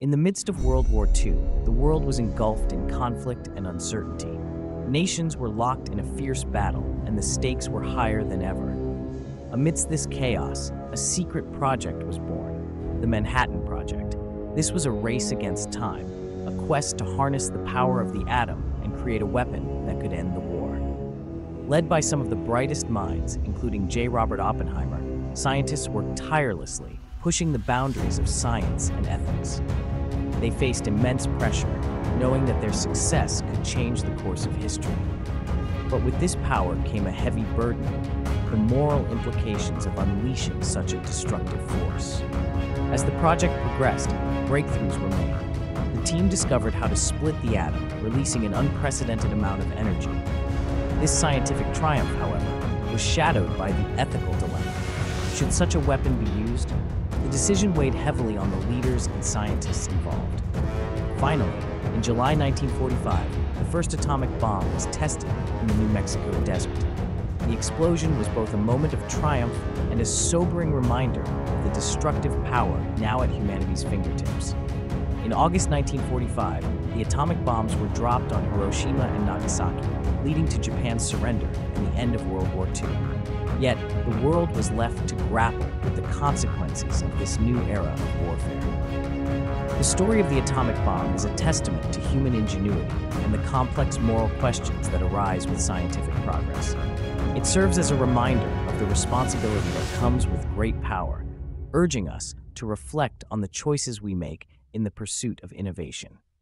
In the midst of World War II, the world was engulfed in conflict and uncertainty. Nations were locked in a fierce battle, and the stakes were higher than ever. Amidst this chaos, a secret project was born, the Manhattan Project. This was a race against time, a quest to harness the power of the atom and create a weapon that could end the war. Led by some of the brightest minds, including J. Robert Oppenheimer, scientists worked tirelessly, pushing the boundaries of science and ethics. They faced immense pressure, knowing that their success could change the course of history. But with this power came a heavy burden, the moral implications of unleashing such a destructive force. As the project progressed, breakthroughs were made. The team discovered how to split the atom, releasing an unprecedented amount of energy. This scientific triumph, however, was shadowed by the ethical dilemma. Should such a weapon be used? The decision weighed heavily on the leaders and scientists involved. Finally, in July 1945, the first atomic bomb was tested in the New Mexico desert. The explosion was both a moment of triumph and a sobering reminder of the destructive power now at humanity's fingertips. In August 1945, the atomic bombs were dropped on Hiroshima and Nagasaki, leading to Japan's surrender and the end of World War II. Yet, the world was left to grapple with the consequences of this new era of warfare. The story of the atomic bomb is a testament to human ingenuity and the complex moral questions that arise with scientific progress. It serves as a reminder of the responsibility that comes with great power, urging us to reflect on the choices we make in the pursuit of innovation.